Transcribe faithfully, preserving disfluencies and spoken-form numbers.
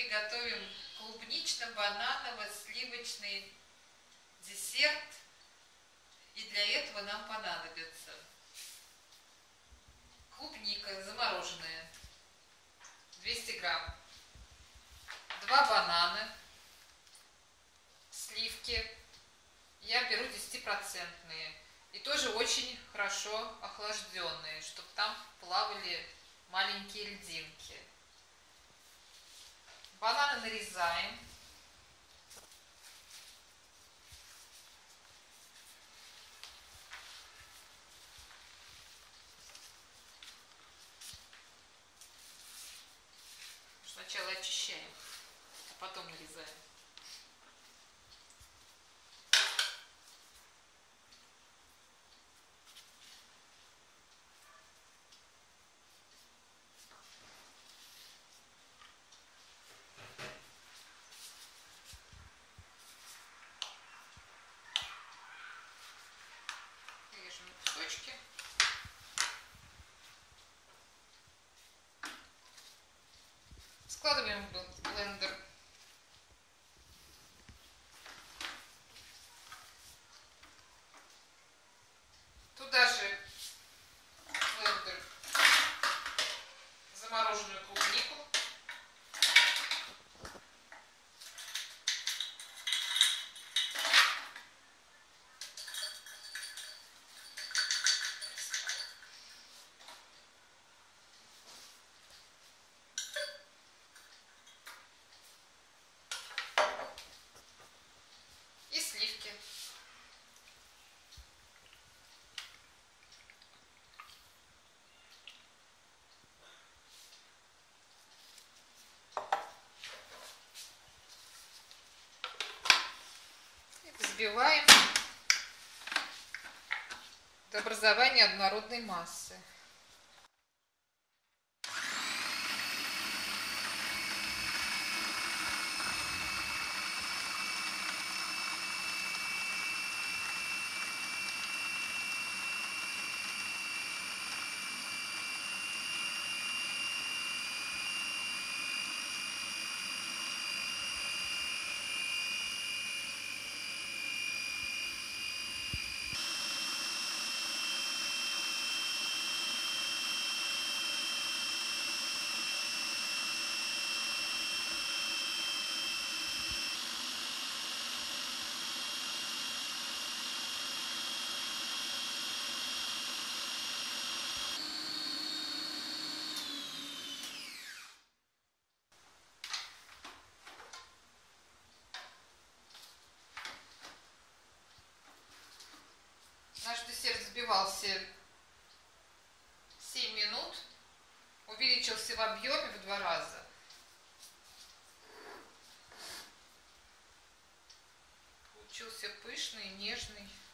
приготовим клубнично-бананово-сливочный десерт. И для этого нам понадобится клубника замороженная, двести грамм, два банана, сливки, я беру десятипроцентные, и тоже очень хорошо охлажденные, чтобы там плавали маленькие льдинки. Бананы нарезаем. Сначала очищаем, а потом нарезаем. Режем на кусочки. Складываем в блендер. Туда же в блендер замороженную клубнику. И сливки. И взбиваем до образования однородной массы. Наш десерт взбивался семь минут, увеличился в объеме в два раза. Получился пышный, нежный.